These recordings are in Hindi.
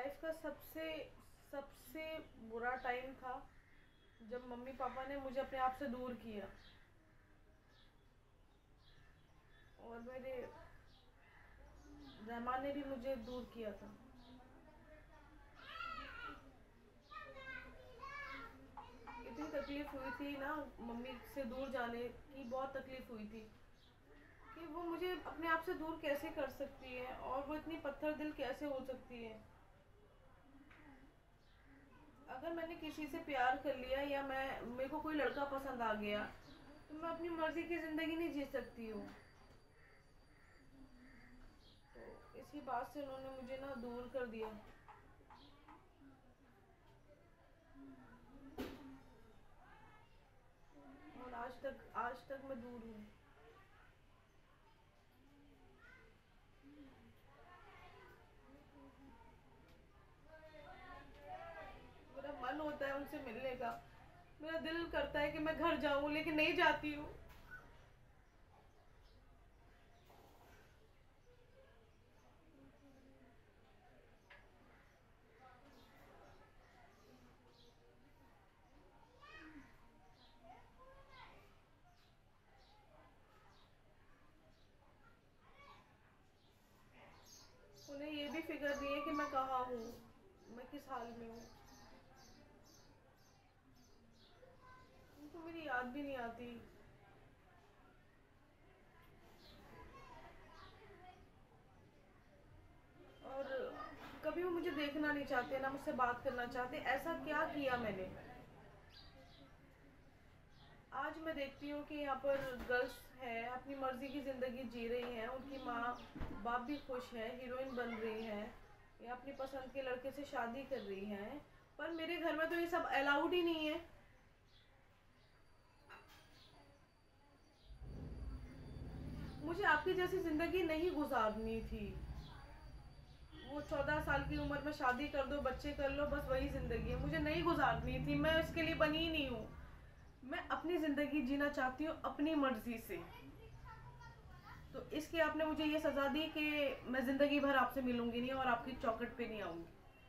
लाइफ का सबसे सबसे बुरा टाइम था जब मम्मी पापा ने मुझे अपने आप से दूर किया और मेरे रहमान ने भी मुझे दूर किया था। इतनी तकलीफ हुई थी ना, मम्मी से दूर जाने की बहुत तकलीफ हुई थी कि वो मुझे अपने आप से दूर कैसे कर सकती है और वो इतनी पत्थर दिल कैसे हो सकती है। अगर मैंने किसी से प्यार कर लिया या मेरे को कोई लड़का पसंद आ गया तो मैं अपनी मर्जी की ज़िंदगी नहीं जी सकती हूँ। तो इसी बात से उन्होंने मुझे ना दूर कर दिया और आज तक मैं दूर हूँ। मेरा मन होता है उनसे मिलने का, मेरा दिल करता है कि मैं घर जाऊं लेकिन नहीं जाती हूँ। उन्हें ये भी फिक्र नहीं है कि मैं कहाँ हूँ, मैं किस हाल में हूँ। उनको मेरी याद भी नहीं आती। और कभी वो मुझे देखना नहीं चाहते, ना मुझसे बात करना चाहते। ऐसा क्या किया मैंने? आज मैं देखती हूँ कि यहाँ पर गर्ल्स है, अपनी मर्जी की ज़िंदगी जी रही हैं, उनकी माँ बाप भी खुश है, हीरोइन बन रही हैं या अपनी पसंद के लड़के से शादी कर रही हैं। पर मेरे घर में तो ये सब अलाउड ही नहीं है। मुझे आपकी जैसी ज़िंदगी नहीं गुजारनी थी। वो 14 साल की उम्र में शादी कर दो, बच्चे कर लो, बस वही ज़िंदगी है। मुझे नहीं गुजारनी थी, मैं इसके लिए बनी ही नहीं हूँ। मैं अपनी ज़िंदगी जीना चाहती हूँ अपनी मर्जी से। तो इसकी आपने मुझे ये सज़ा दी कि मैं ज़िंदगी भर आपसे मिलूंगी नहीं और आपकी चौखट पे नहीं आऊंगी।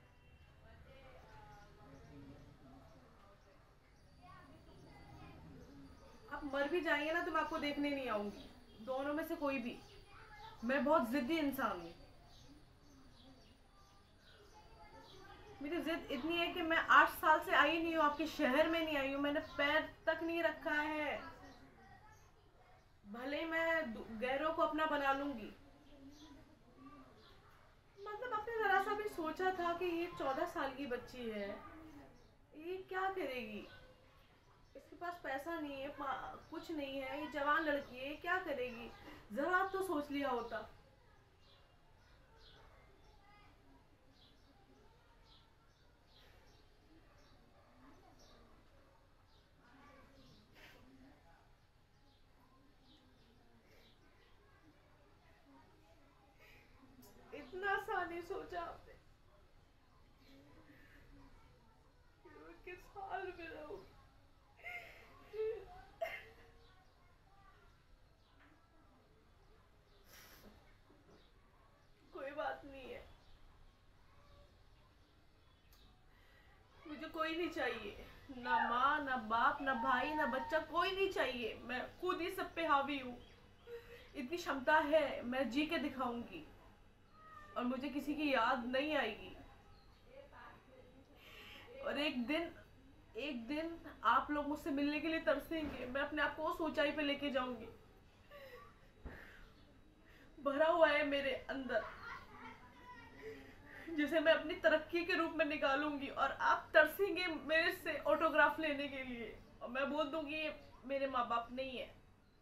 आप मर भी जाएंगे ना तो मैं आपको देखने नहीं आऊंगी, दोनों में से कोई भी। मैं बहुत ज़िद्दी इंसान हूँ। मेरी जिद इतनी है कि मैं 8 साल से आई नहीं हूँ, आपके शहर में नहीं आई हूँ, मैंने पैर तक नहीं रखा है। भले ही मैं गैरों को अपना बना लूंगी। मतलब आपने जरा सा भी सोचा था कि ये 14 साल की बच्ची है, ये क्या करेगी? इसके पास पैसा नहीं है, कुछ नहीं है, ये जवान लड़की है, क्या करेगी? जरा तो सोच लिया होता। इतना सा नहीं सोचा आपने कि मैं किस हाल में रहूंगी। कोई बात नहीं है, मुझे कोई नहीं चाहिए, ना माँ ना बाप ना भाई ना बच्चा, कोई नहीं चाहिए। मैं खुद ही सब पे हावी हूँ। इतनी क्षमता है, मैं जी के दिखाऊंगी और मुझे किसी की याद नहीं आएगी। और एक दिन आप लोग मुझसे मिलने के लिए तरसेंगे, मैं अपने आप को उस ऊंचाई पे लेके जाऊंगी। भरा हुआ है मेरे अंदर, जिसे मैं अपनी तरक्की के रूप में निकालूंगी और आप तरसेंगे मेरे से ऑटोग्राफ लेने के लिए और मैं बोल दूंगी ये मेरे माँ बाप नहीं है।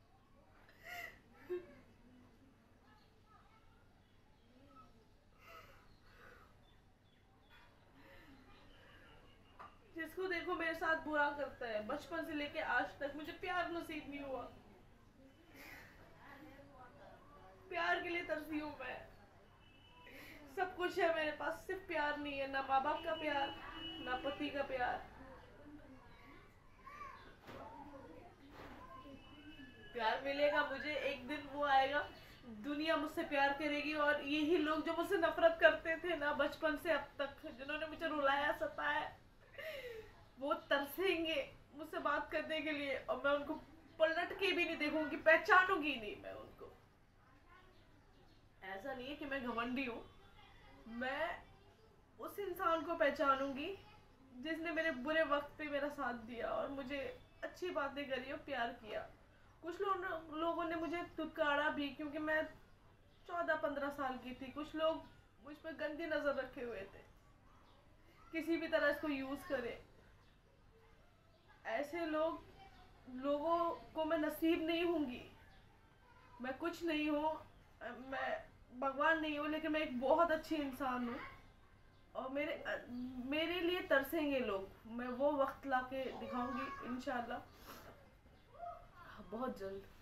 जिसको देखो मेरे साथ बुरा करता है। बचपन से लेके आज तक मुझे प्यार नसीब नहीं हुआ। प्यार के लिए तरसी हूँ मैं। सब कुछ है मेरे पास, सिर्फ प्यार नहीं है। ना माँ बाप का प्यार, ना पति का प्यार। प्यार मिलेगा मुझे, एक दिन वो आएगा दुनिया मुझसे प्यार करेगी, और यही लोग जो मुझसे नफरत करते थे ना बचपन से अब तक, जिन्होंने मुझे रुलाया सताया, वो तरसेंगे मुझसे बात करने के लिए, और मैं उनको पलट के भी नहीं देखूंगी, पहचानूंगी नहीं मैं उनको। ऐसा नहीं है कि मैं घमंडी हूँ, मैं उस इंसान को पहचानूंगी जिसने मेरे बुरे वक्त पे मेरा साथ दिया और मुझे अच्छी बातें करी और प्यार किया। कुछ लोगों ने मुझे धुतकारा भी, क्योंकि मैं 14-15 साल की थी। कुछ लोग मुझ पर गंदी नजर रखे हुए थे, किसी भी तरह इसको यूज करे। ऐसे लोगों को मैं नसीब नहीं होंगी। मैं कुछ नहीं हूँ, मैं भगवान नहीं हूँ, लेकिन मैं एक बहुत अच्छी इंसान हूँ, और मेरे लिए तरसेंगे लोग। मैं वो वक्त लाके दिखाऊंगी इंशाल्लाह बहुत जल्द।